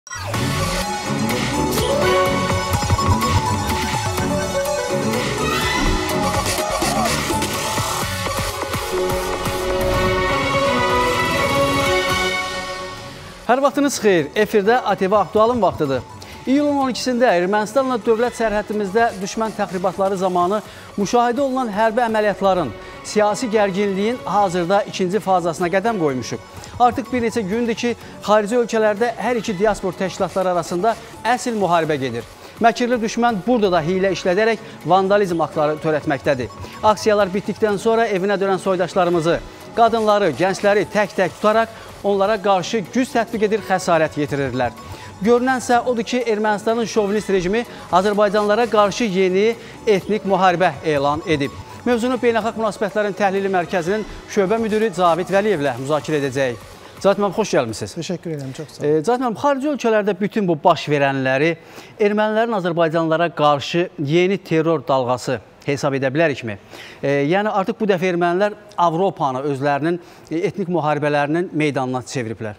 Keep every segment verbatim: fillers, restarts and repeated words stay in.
Hər vaxtınız xeyir. Efirdə A T V Aktualın vaxtıdır. İyulun on ikisində Ermənistanla dövlət sərhədimizdə düşmən təxribatları zamanı müşahidə olunan hərbi əməliyyatların, siyasi gərginliyin hazırda ikinci fazasına qədəm qoymuşuq. Artıq bir neçə gündür ki, xarici ölkələrdə hər iki diaspor təşkilatları arasında əsl müharibə gedir. Məkirli düşmən burada da hilə işlədərək vandalizm aktları törətməkdədir. Aksiyalar bitdikdən sonra evinə dönən soydaşlarımızı, qadınları, gəncləri tək-tək tutaraq onlara qarşı güc tətbiq edir, xəsarət yetirirlər. Görünənsə odur ki, Ermənistanın şovinist rejimi Azərbaycanlara qarşı yeni etnik müharibə elan edib. Mövzunu Beynəlxalq Münasibətlərin Təhlili Mərkəzinin şöbə müdürü Cavid Vəliyevlə müzakirə edəcəyik. Cavid müəllim, xoş gəlmişsiniz. Teşekkür ederim, çox sağ olun. E, Cavid müəllim, xarici ölkələrdə bütün bu baş verənləri ermənilərin Azərbaycanlara qarşı yeni terror dalğası hesab edə bilərikmi? E, yəni artıq bu dəfə ermənilər Avropanı özlərinin etnik müharibələrinin meydanına çeviriblər.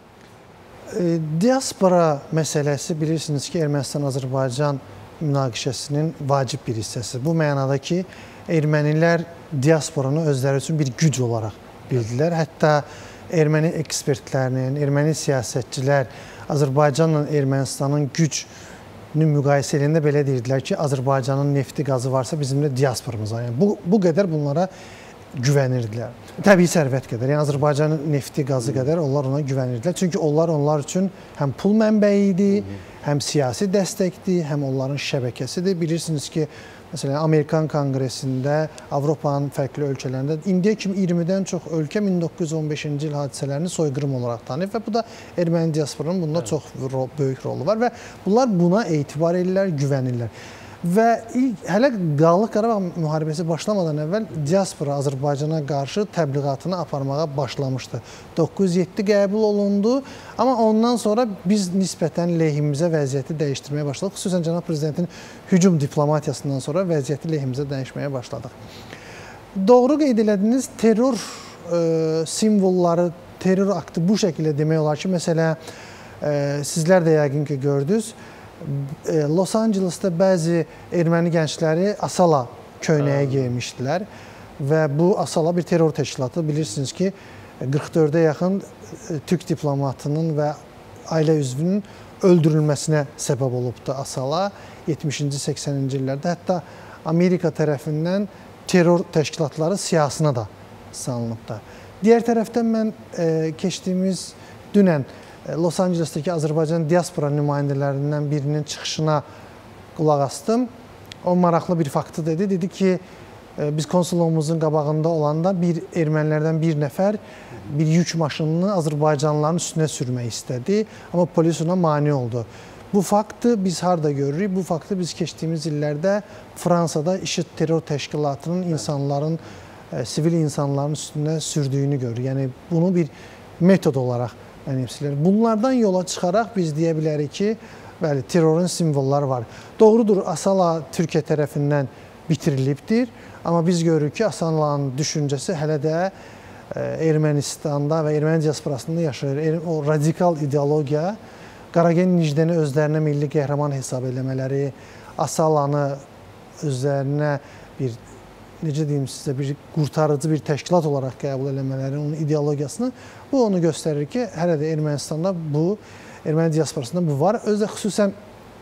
E, diaspora məsələsi bilirsiniz ki, Ermənistan-Azərbaycan münaqişəsinin vacib bir hissəsi. Bu mənada ki, ermənilər diasporanı özləri üçün bir güc olaraq bildilər. Hətta erməni ekspertlərinin, erməni siyasətçilər Azərbaycanla Ermənistanın güc müqayisə eləyəndə belə deyirdilər ki, Azərbaycanın nefti qazı varsa bizim də diasporamız var. Yəni, bu, bu qədər bunlara güvənirdilər. Təbii sərvət qədər, yəni Azərbaycanın nefti qazı qədər onlar ona güvənirdilər. Çünki onlar onlar üçün həm pul mənbəyi idi, həm siyasi dəstəkdir, həm onların şəbəkəsidir. Bilirsiniz ki, məsələn, Amerikan Konqresində, Avropanın fərqli ölkələrində indiyə kimi iyirmidən çox ölkə min doqquz yüz on beşinci il hadisələrini soyqırım olaraq tanıyıb və bu da erməni diasporunun bunda çox böyük rolu var və bunlar buna etibar edirlər, güvənirlər. Və ilk, hələ Dağlıq Qarabağ müharibəsi başlamadan əvvəl diaspora Azərbaycana qarşı təbliğatını aparmağa başlamışdı. doqquz yeddi qəbul olundu, amma ondan sonra biz nisbətən lehimizə vəziyyəti dəyişdirməyə başladıq. Xüsusən Cənab Prezidentin hücum diplomatiyasından sonra vəziyyəti lehimizə dəyişməyə başladıq. Doğru qeyd elədiniz, terror e, simvolları, terror aktı bu şəkildə demək olar ki, məsələ e, sizlər də yəqin ki gördünüz, Los Angeles'da bəzi erməni gəncləri Asala köynəyə geymişdilər və bu Asala bir terror təşkilatı. Bilirsiniz ki, qırx dördə yaxın Türk diplomatının və ailə üzvünün öldürülməsinə səbəb olubdu Asala yetmişinci səksəninci illərdə. Hətta Amerika tərəfindən terror təşkilatları siyasına da salınıbdı. Digər tərəfdən mən e, keçdiyimiz dünən Los Angeles'daki Azərbaycan diaspora nümayəndələrindən birinin çıxışına qulaq astım. O maraqlı bir faktı dedi. Dedi ki, biz konsulluğumuzun qabağında olanda bir ermənilərdən bir nəfər bir yük maşınını Azərbaycanlıların üstünə sürmək istədi. Amma polis ona mane oldu. Bu faktı biz harada görürük? Bu faktı biz keçdiyimiz illərdə Fransada IŞİD terror təşkilatının insanların, sivil insanların üstünə sürdüyünü görürük. Yəni bunu bir metod olaraq mənimsizlər. Bunlardan yola çıxaraq biz deyə bilərik ki, bəli, terrorun simvolları var. Doğrudur, Asala Türkiyə tərəfindən bitirilibdir. Amma biz görürük ki, Asalanın düşüncəsi hələ də Ermənistanda və erməni diasporasında yaşayır. O radikal ideologiya, Qaragen Nicdəni özlərinə milli qəhrəman hesab eləmələri, Asalanı özlərinə bir, necə deyim sizə, bir qurtarıcı bir təşkilat olaraq qəbul eləmələri, onun ideologiyasını, bu onu göstərir ki, hələ də Ermənistanda bu, erməni diasporasında bu var. Özdə xüsusən,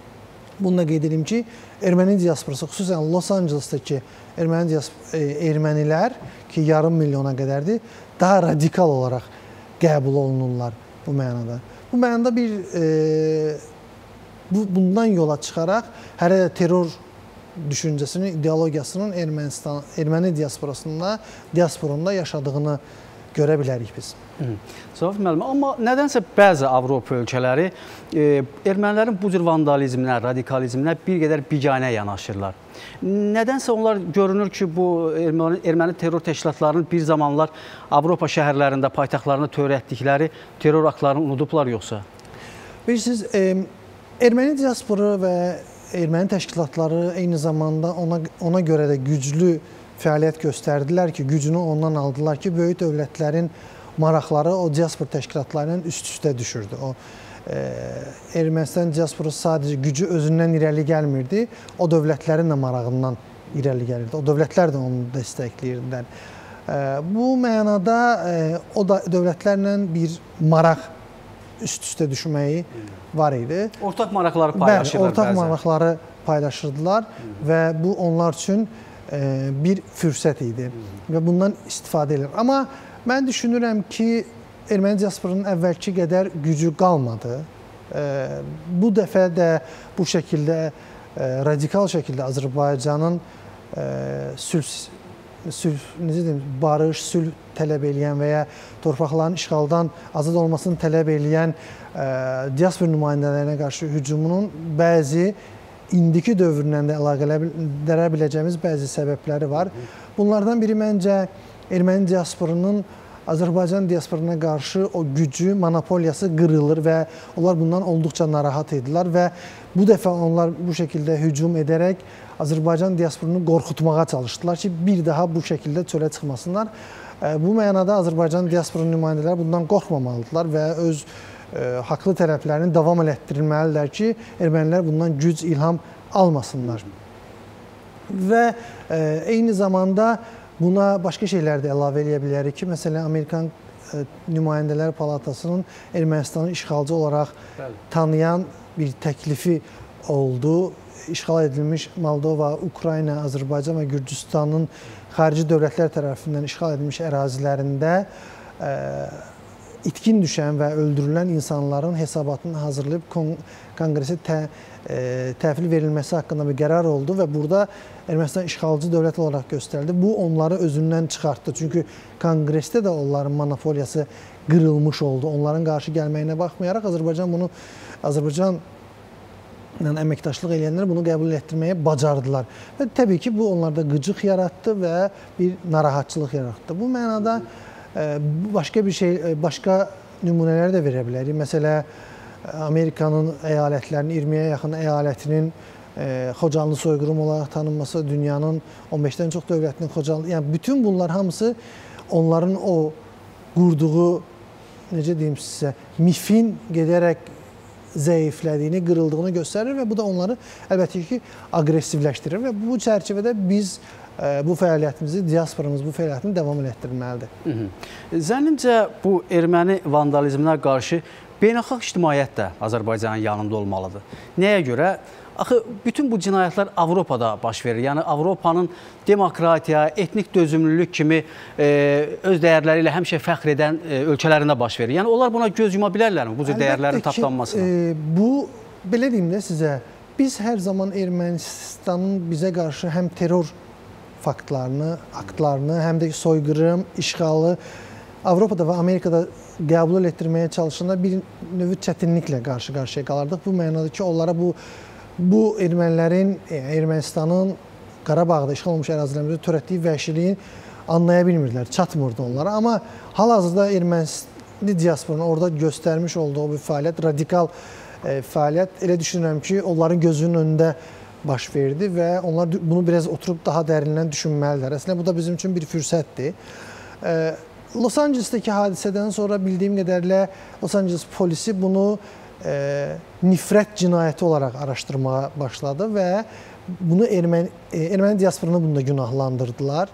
bunu da qeyd edeyim ki, erməni diasporası, xüsusən Los Angeles'daki erməni ermənilər ki, yarım milyona qədərdir, daha radikal olaraq qəbul olunurlar bu mənada. Bu mənada bir, e, bu, bundan yola çıxaraq, hələ də terror düşüncəsinin, ideologiyasının Ermənistan, erməni diasporasında, diasporunda yaşadığını görə bilərik biz. Zavaf müəllim, amma nədənsə bəzi Avropa ölkələri e, ermənilərin bu cür vandalizminə, radikalizminə bir qədər biganə yanaşırlar. Nədənsə onlar görünür ki, bu erməni, erməni terror təşkilatlarının bir zamanlar Avropa şəhərlərində, paytaxtlarında törətdikləri terror aktlarını unudublar yoxsa? Bilirsiniz, e, erməni diasporu və erməni təşkilatları eyni zamanda ona, ona görə də güclü fəaliyyət göstərdilər ki, gücünü ondan aldılar ki, böyük dövlətlərin maraqları o diaspor təşkilatlarının üst-üstə düşürdü. O Ermənistan diasporası sadəcə gücü özündən irəli gəlmirdi, o dövlətlərin də marağından irəli gəlirdi. O dövlətlər də onu dəstəkləyirdilər. Bu mənada o da dövlətlərlə bir maraq üst-üstə düşməyi var idi. Ortaq maraqları paylaşırlar. Bəli, ortaq maraqları paylaşırdılar və bu onlar üçün bir fürsət idi və bundan istifadə edir. Amma mən düşünürəm ki, erməni diasporunun əvvəlki qədər gücü qalmadı. Bu dəfə də bu şəkildə, radikal şəkildə Azərbaycanın sülh, sülh, necə deyim, barış, sülh tələb eləyən və ya torpaqların işğaldan azad olmasını tələb eləyən diaspor nümayəndələrinə qarşı hücumunun bəzi indiki dövrlə də əlaqələndirə biləcəyimiz bəzi səbəbləri var. Bunlardan biri məncə erməni diasporunun Azərbaycan diasporuna qarşı o gücü, monopoliyası qırılır və onlar bundan olduqca narahat edilər və bu dəfə onlar bu şəkildə hücum edərək Azərbaycan diasporunu qorxutmağa çalışdılar ki, bir daha bu şəkildə çölə çıxmasınlar. Bu mənada Azərbaycan diasporunun nümayəndələri bundan qorxmamalıdırlar və öz haqlı tərəflərini davam elətdirilməlidirlər ki, ermənilər bundan güc, ilham almasınlar. Və eyni zamanda buna başqa şeylər də əlavə eləyə bilərik ki, məsələn, Amerikan Nümayəndələr Palatasının Ermənistanı işğalcı olaraq tanıyan bir təklifi oldu. İşğal edilmiş Moldova, Ukrayna, Azərbaycan və Gürcüstanın xarici dövlətlər tərəfindən işğal edilmiş ərazilərində itkin düşən və öldürülən insanların hesabatını hazırlayıb konqresə tə, e, təhvil verilməsi haqqında bir qərar oldu və burada Ermənistan işğalcı dövlət olaraq göstərildi. Bu onları özündən çıxartdı. Çünki konqresdə də onların monopoliyası qırılmış oldu. Onların qarşı gəlməyinə baxmayaraq Azərbaycan bunu Azərbaycan əməkdaşlıq edənlər bunu qəbul etdirməyə bacardılar. Və təbii ki, bu onlarda qıcıq yaratdı və bir narahatçılıq yaratdı. Bu mənada başqa bir şey, başqa nümunələri də verə bilərik. Məsələ, Amerikanın əyalətlərinin, iyirmiyə yaxın əyalətinin Xocalı soyqırım olaraq tanınması, dünyanın on beşdən çox dövlətinin Xocalı, yəni bütün bunlar hamısı onların o qurduğu, necə deyim sizə, mifin gedərək zəiflədiyini, qırıldığını göstərir və bu da onları əlbəttə ki, aqressivləşdirir və bu çərçivədə biz bu fəaliyyətimizi, diasporamız bu fəaliyyətini davam elətdirməlidir. Zənnimcə, bu erməni vandalizminə qarşı beynəlxalq ictimaiyyət də Azərbaycanın yanında olmalıdır. Nəyə görə? Axı, bütün bu cinayətlər Avropada baş verir. Yəni, Avropanın demokratiya, etnik dözümlülük kimi öz dəyərləri ilə həmişə fəxr edən ölkələrində baş verir. Yəni, onlar buna göz yuma bilərlərmi bu cür dəyərlərin tapdanmasına? Bu, belə deyim də sizə, biz hər zaman Ermənistanın bizə qarşı həm terror faktlarını, aktlarını, həm də soyqırım, işğalı Avropada və Amerikada qəbul etdirməyə çalışanda bir növ çətinliklə qarşı-qarşıya qalırdıq. Bu mənada ki, onlara bu, bu ermənilərin, Ermənistanın Qarabağda işğal olmuş ərazilərimizdə törətdiyi vəhşiliyi anlaya bilmirdilər, çatmırdı onlara. Amma hal-hazırda erməni diasporunun orada göstərmiş olduğu bir fəaliyyət, radikal fəaliyyət, elə düşünürəm ki, onların gözünün önündə baş verdi və onlar bunu biraz oturub daha dərindən düşünməlidirlər. Əslində, bu da bizim üçün bir fürsətdir. Los Angeles'dəki hadisədən sonra bildiyim qədərlə Los Angeles polisi bunu nifrət cinayəti olaraq araşdırmağa başladı və bunu erməni, erməni diasporunu bunda günahlandırdılar.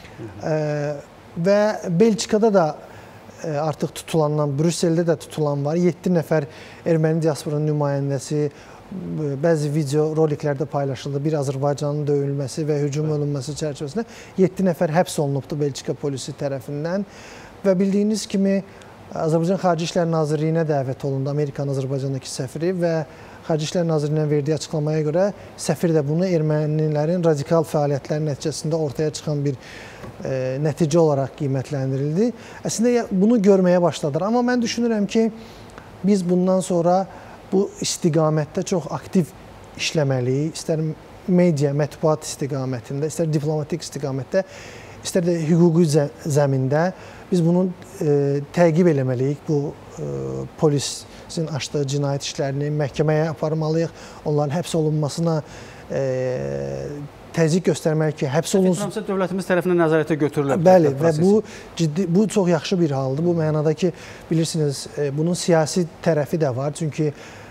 Və Belçikada da artıq tutulandan, Brüsseldə də tutulan var. yeddi nəfər erməni diasporunun nümayəndəsi, bəzi video roliklərdə paylaşıldı. Bir Azərbaycanın döyülməsi və hücum olunması çərçivəsində yeddi nəfər həbs olunubdu Belçika polisi tərəfindən və bildiyiniz kimi Azərbaycan Xarici İşlər Nazirliyinə dəvət olundu Amerikanın Azərbaycandakı səfiri və Xarici İşlər Nazirliyinin verdiyi açıqlamaya görə səfir də bunu ermənilərin radikal fəaliyyətləri nəticəsində ortaya çıxan bir e, nəticə olaraq qiymətləndirildi. Əslində bunu görməyə başladılar. Amma mən düşünürəm ki, biz bundan sonra bu istiqamətdə çox aktiv işləməliyik. İstər media, mətbuat istiqamətində, istər diplomatik istiqamətdə, istər də hüquqi zəmində biz bunu e, təqib eləməliyik. Bu e, polisin açdığı cinayət işlərini məhkəməyə aparmalıyıq. Onların həbs olunmasına e, təzyiq göstərmək ki, həbs olunsun. Fikirlərimsə dövlətimiz tərəfindən nəzarətə götürülə bilər. Bəli, və bu ciddi, bu çox yaxşı bir haldır. Bu mənada ki, bilirsiniz, bunun siyasi tərəfi də var. Çünki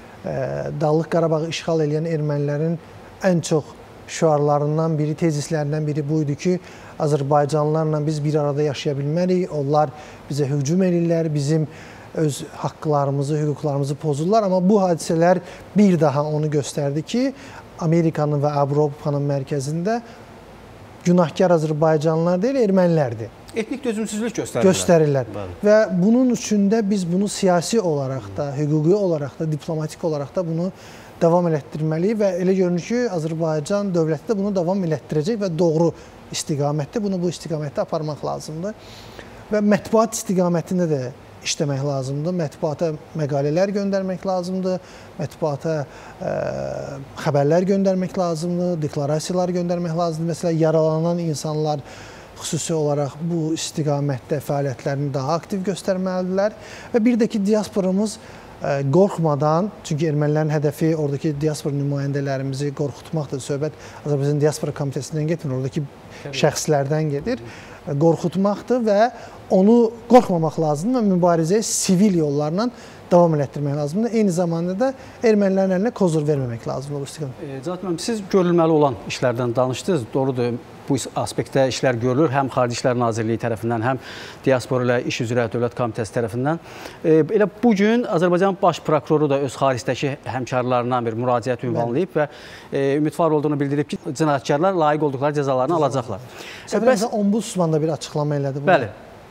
Dağlıq Qarabağı işğal edən ermənilərin ən çox şüarlarından biri, tezislərindən biri bu idi ki, Azərbaycanlılarla biz bir arada yaşaya bilmərik, onlar bizə hücum edirlər, bizim öz haqqlarımızı, hüquqlarımızı pozurlar. Amma bu hadisələr bir daha onu göstərdi ki, Amerikanın və Avropanın mərkəzində günahkar Azərbaycanlılar deyil, ermənilərdir. Etnik dözümsüzlük göstərirlər. Göstərirlər. Bəli. Və bunun üçün də biz bunu siyasi olaraq da, hüquqi olaraq da, diplomatik olaraq da bunu davam elətdirməliyik və elə görünür ki, Azərbaycan dövləti də bunu davam elətdirəcək və doğru istiqamətdə bunu bu istiqamətdə aparmaq lazımdır. Və mətbuat istiqamətində də işləmək lazımdır. Mətbuata məqalələr göndərmək lazımdır. Mətbuata ə, xəbərlər göndərmək lazımdır. Deklarasiyalar göndərmək lazımdır. Məsələn, yaralanan insanlar xüsusi olaraq bu istiqamətdə fəaliyyətlərini daha aktiv göstərməlidirlər. Və bir də ki, diasporamız ə, qorxmadan, çünki ermənilərin hədəfi oradakı diaspora nümayəndələrimizi qorxutmaqdır. Söhbət Azərbaycan Diaspora Komitəsindən getmir, oradakı şəxslərdən gedir. Qorxutmaqdır və onu qorxmamaq lazımdır və mübarizəyə sivil yollarla davam elətdirmək lazımdır. Eyni zamanda da ermənilərin əlinə kozur verməmək lazımdır bu istiqamətdə. Cənab müəllim, siz görülməli olan işlərdən danışdınız. Doğrudur, bu aspektdə işlər görülür. Həm Xarici İşlər Nazirliyi tərəfindən, həm Diaspora ilə İş üzrə Dövlət Komitəsi tərəfindən. Elə bugün Azərbaycan Baş Prokuroru da öz xaricdəki həmkarlarından bir müraciət ünvanlayıb və ümidvar olduğunu bildirib ki, cinayətkarlar layiq olduqları cəzalarını alacaqlar. Səbəb Ombudsman da bir açıqlama elədi. Bəli.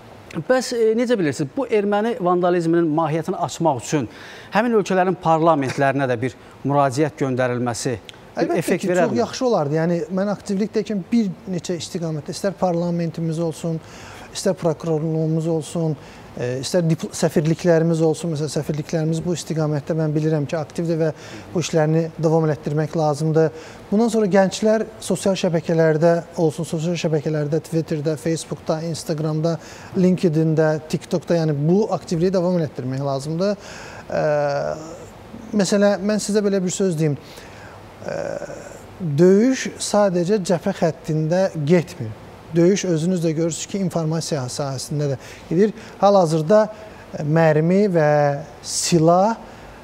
Bəs e, necə bilirsiniz, bu erməni vandalizminin mahiyyətini açmaq üçün həmin ölkələrin parlamentlərinə də bir müraciət göndərilməsi əlbəttə ki, çox yaxşı olardı. Yəni, mən aktivlikdəykən bir neçə istiqamətdə, istər parlamentimiz olsun, istər prokurorluğumuz olsun, istər səfirliklərimiz olsun. Məsələn, səfirliklərimiz bu istiqamətdə mən bilirəm ki, aktivdir və bu işlərini davam elətdirmək lazımdır. Bundan sonra gənclər sosial şəbəkələrdə olsun, sosial şəbəkələrdə, Twitterdə, Facebookda, Instagramda, LinkedIn'də, TikTokda, yəni bu aktivliyi davam elətdirmək lazımdır. Məsələn, mən sizə belə bir söz deyim. Döyüş sadəcə cəbhə xəttində getmir. Döyüş özünüz də görürsünüz ki, informasiya sahəsində də gedir. Hal-hazırda mərmi və silah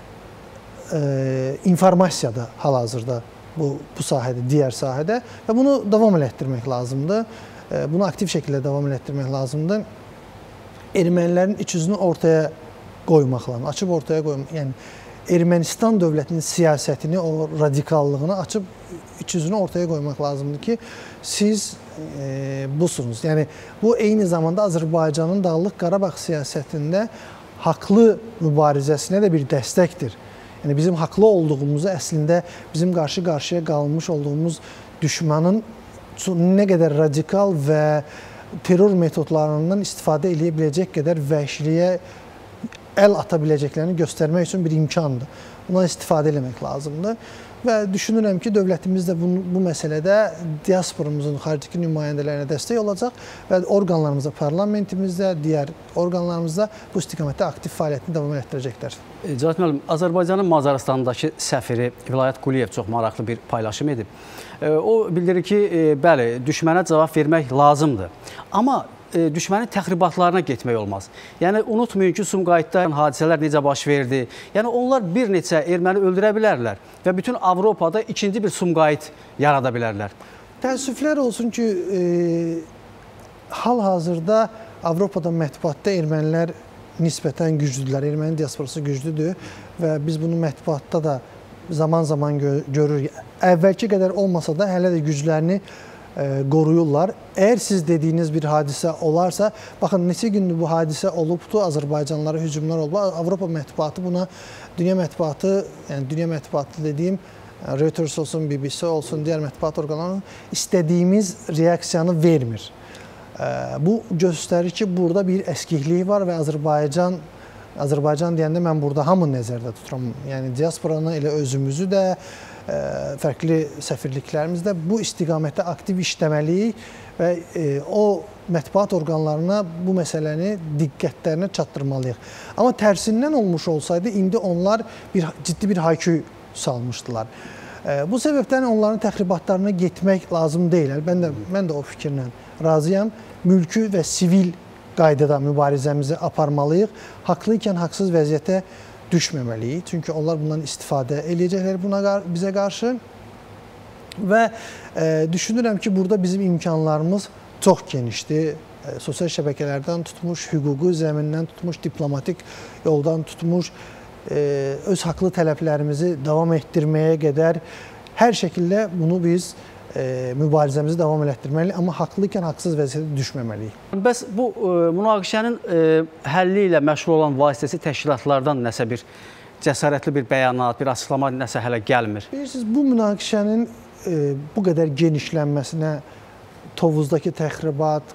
e, informasiyada hal-hazırda bu, bu sahədə, digər sahədə və bunu davam elətdirmək lazımdır. E, bunu aktiv şəkildə davam elətdirmək lazımdır. Ermənilərin iç üzünü ortaya qoymaq lazımdır, açıb ortaya qoymaq. Yəni, Ermənistan dövlətinin siyasətini, o radikallığını açıb iç üzünü ortaya qoymaq lazımdır ki, siz e, busunuz. Yəni, bu eyni zamanda Azərbaycanın Dağlıq Qarabağ siyasətində haqlı mübarizəsinə də bir dəstəkdir. Yəni, bizim haqlı olduğumuzu əslində bizim qarşı-qarşıya qalmış olduğumuz düşmanın nə qədər radikal və terror metodlarından istifadə edə biləcək qədər vəhşiliyə əl ata biləcəklərini göstərmək üçün bir imkandır. Buna istifadə eləmək lazımdır. Və düşünürəm ki, dövlətimiz də bu, bu məsələdə diasporamızın xaricdəki nümayəndələrinə dəstək olacaq və orqanlarımızda, parlamentimizdə, digər orqanlarımızda bu istiqamətdə aktiv fəaliyyətini davam etdirəcəklər. Cənab müəllim, Azərbaycanın Macaristandakı səfiri Vilayət Quliyev çox maraqlı bir paylaşım edib. O bildirir ki, bəli, düşmənə cavab vermək lazımdır. Amma düşmənin təxribatlarına getmək olmaz. Yəni, unutmayın ki, Sumqayıtda hadisələr necə baş verdi. Yəni, onlar bir neçə erməni öldürə bilərlər və bütün Avropada ikinci bir Sumqayıt yarada bilərlər. Təəssüflər olsun ki, e, hal-hazırda Avropada mətbuatda ermənilər nisbətən güclüdürlər. Erməni diasporası güclüdür və biz bunu mətbuatda da zaman-zaman görürük. Əvvəlki qədər olmasa da hələ də güclərini qoruyurlar. Əgər siz dediyiniz bir hadisə olarsa, baxın, neçə gündür bu hadisə olubdur, Azərbaycanlara hücumlar olub. Avropa mətbuatı buna, dünya mətbuatı, yəni dünya mətbuatı dediyim, Reuters olsun, B B C olsun, digər mətbuat orqanlarının istədiyimiz reaksiyanı vermir. Bu göstərir ki, burada bir əskiklik var və Azərbaycan, Azərbaycan deyəndə mən burada hamını nəzərdə tuturam. Yəni, diasporanı, elə özümüzü də, fərqli səfirliklərimizdə bu istiqamətdə aktiv işləməliyik və o mətbuat orqanlarına bu məsələni diqqətlərinə çatdırmalıyıq. Amma tərsindən olmuş olsaydı, indi onlar bir, ciddi bir hayküy salmışdılar. Bu səbəbdən onların təxribatlarına getmək lazım deyil. Mən də, mən də o fikirlə razıyam. Mülki və sivil qaydada mübarizəmizi aparmalıyıq. Haqlı ikən haqsız vəziyyətə düşməməliyik. Çünki onlar bundan istifadə eləyəcəklər buna, bizə qarşı. Və e, düşünürəm ki, burada bizim imkanlarımız çox genişdir. E, sosial şəbəkələrdən tutmuş, hüquqi zəmindən tutmuş, diplomatik yoldan tutmuş, e, öz haqlı tələblərimizi davam etdirməyə qədər hər şəkildə bunu biz e, mübarizəmizi davam elətdirməliyik, amma haqlı ikən haqsız vəziyyətə düşməməliyik. Bəs bu e, münaqişənin e, həlli ilə məşğul olan vasitəsi təşkilatlardan nəsə bir cəsarətli bir bəyanat, bir açıqlama nəsə hələ gəlmir? Bilirsiniz, bu münaqişənin e, bu qədər genişlənməsinə Tovuzdakı təxribat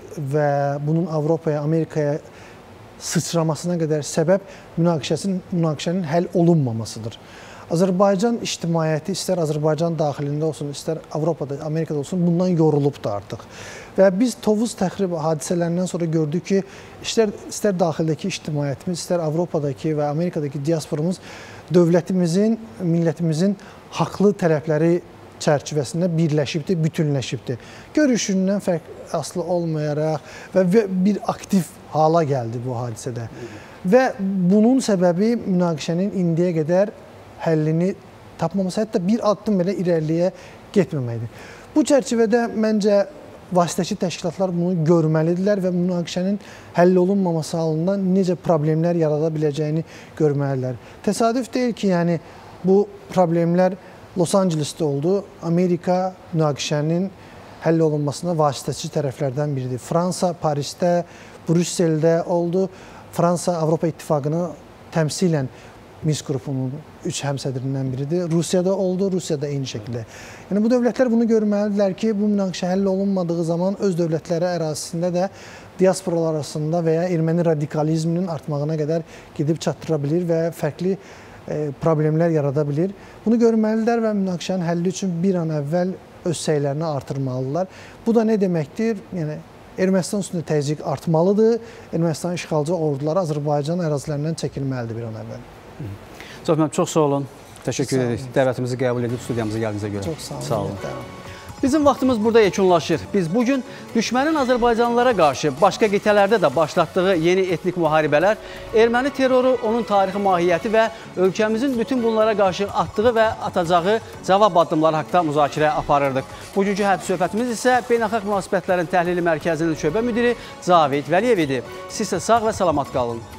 və bunun Avropaya, Amerikaya sıçramasına qədər səbəb münaqişənin, münaqişənin həll olunmamasıdır. Azərbaycan ictimaiyyəti istər Azərbaycan daxilində olsun, istər Avropada, Amerikada olsun, bundan yorulubdur artıq. Və biz Tovuz təxrib hadisələrindən sonra gördük ki, istər, istər daxildəki ictimaiyyətimiz, istər Avropadakı və Amerikadakı diasporumuz dövlətimizin, millətimizin haqlı tələbləri çərçivəsində birləşibdir, bütünləşibdir. Görüşündən fərq aslı olmayaraq və bir aktiv hala gəldi bu hadisədə. Və bunun səbəbi münaqişənin indiyə qədər həllini tapmaması, hətta bir addım belə irəliyə getməməkdir. Bu çərçivədə məncə vasitəçi təşkilatlar bunu görməlidirlər və münaqişənin həll olunmaması halında necə problemlər yarada biləcəyini görməlidirlər. Təsadüf deyil ki, yəni bu problemlər Los Angeles'də oldu. Amerika münaqişənin həll olunmasına vasitəçi tərəflərdən biridir. Fransa, Parisdə, Brüsseldə oldu. Fransa Avropa İttifaqını təmsilən Minsk qrupunun üç həmsədrindən biridir. Rusiyada oldu, Rusiyada eyni şəkildə. Yəni bu dövlətlər bunu görməlidirlər ki, bu münaqişə həll olunmadığı zaman öz dövlətləri ərazisində də diasporalar arasında və ya erməni radikalizminin artmağına qədər gedib çatdıra bilir və fərqli problemlər yarada bilir. Bunu görməlidirlər və münaqişənin həlli üçün bir an əvvəl öz səylərini artırmalıdırlar. Bu da nə deməkdir? Yəni, Ermənistan üstündə təzyiq artmalıdır. Ermənistan işğalcı orduları Azərbaycan ərazilərindən çəkilməlidir bir an əvvəl. Çox mənim, çox sağ olun. Təşəkkür edirik. Dəvətimizi qəbul edib studiyamıza gəldiyinizə görə. Çox sağ olun. Sağ olun. Bizim vaxtımız burada yekunlaşır. Biz bugün düşmənin Azərbaycanlılara qarşı başqa qitələrdə də başlatdığı yeni etnik müharibələr, erməni terroru, onun tarixi mahiyyəti və ölkəmizin bütün bunlara qarşı atdığı və atacağı cavab addımları haqqında müzakirə aparırdıq. Bugünkü hərbi söhbətimiz isə Beynəlxalq Münasibətlərin Təhlili Mərkəzinin şöbə müdiri Cavid Vəliyev idi. Siz isə sağ və salamat qalın.